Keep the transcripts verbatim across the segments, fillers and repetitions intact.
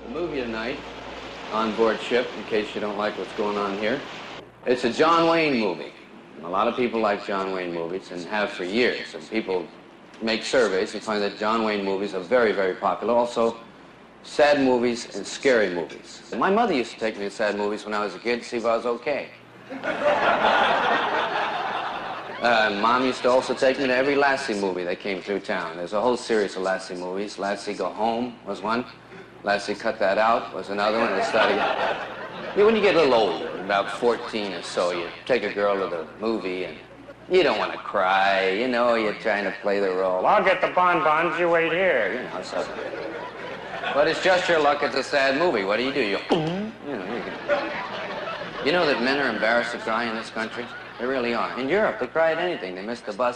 The movie tonight, on board ship, in case you don't like what's going on here. It's a John Wayne movie. A lot of people like John Wayne movies and have for years. And people make surveys and find that John Wayne movies are very, very popular. Also, sad movies and scary movies. And my mother used to take me to sad movies when I was a kid to see if I was okay. Uh, Mom used to also take me to every Lassie movie that came through town. There's a whole series of Lassie movies. Lassie Go Home was one. Lassie Cut That Out was another one. And started yeah, when you get a little older, about fourteen or so, you take a girl to the movie and you don't want to cry. You know, you're trying to play the role. I'll get the bonbons, you wait here. You know, so. But it's just your luck, it's a sad movie. What do you do? You, you know, you, can... you know that men are embarrassed to cry in this country? They really are. In Europe, they cry at anything. They miss the bus.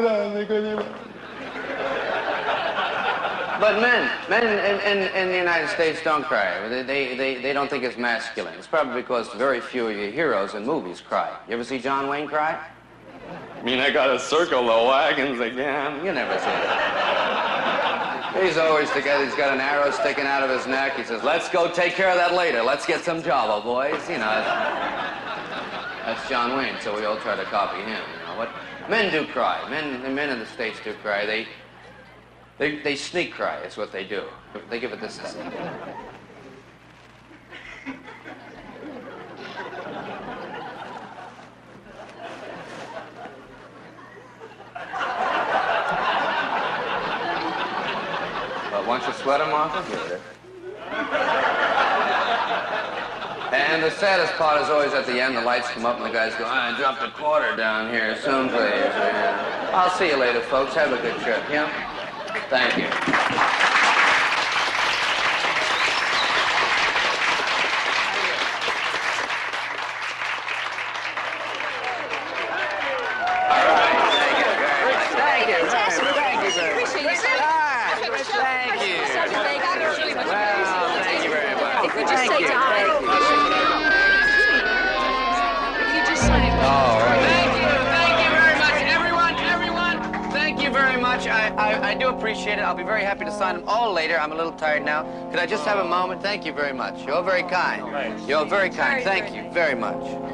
But men, men in, in, in the United States don't cry. They, they, they, they don't think it's masculine. It's probably because very few of your heroes in movies cry. You ever see John Wayne cry? I mean, I gotta circle the wagons again. You never see that. He's always together. He's got an arrow sticking out of his neck. He says, let's go take care of that later. Let's get some Java, boys. You know, that's John Wayne, so we all try to copy him. You know, but men do cry. Men, the men in the States do cry. They, they, they sneak cry. Is what they do. They give it this. Well, once you sweat them off, I'll give it. And the saddest part is always at the end, the lights come up and the guys go, I dropped a quarter down here soon, please. Man. I'll see you later, folks. Have a good trip, yeah? Thank you. All right, thank you very much. Thank you, thank you, thank you very much. Ah, thank you. Well, thank you very much. If we just say to I, if you just say, all right. Thank you, thank you very much, everyone, everyone. Thank you very much. I, I, I do appreciate it. I'll be very happy to sign them all later. I'm a little tired now. Could I just have a moment? Thank you very much. You're very kind. You're very kind. Thank you very much.